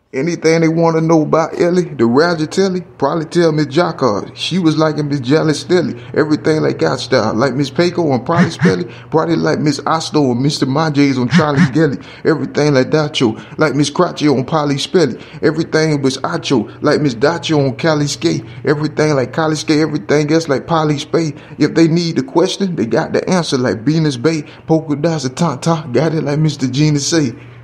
Anything they want to know about Ellie, the Rajatelli, probably tell Miss Jacquard. She was like Miss Jealous Stilly. Everything like God style. Like Miss Payco on Probably Spelly. Probably like Miss Osto and Mr. Majes on Charlie's Gelly. Everything like Dacho. Like Miss Craccio on Polly Spelly. Everything was Acho. Like Miss Dacho on Cali Skate. Everything like Cali Skate. Everything else like Polly Spay. If they need the question, they got the answer like Venus Bay. Polka Dots and Tanta. Got it like Mr. Gina say.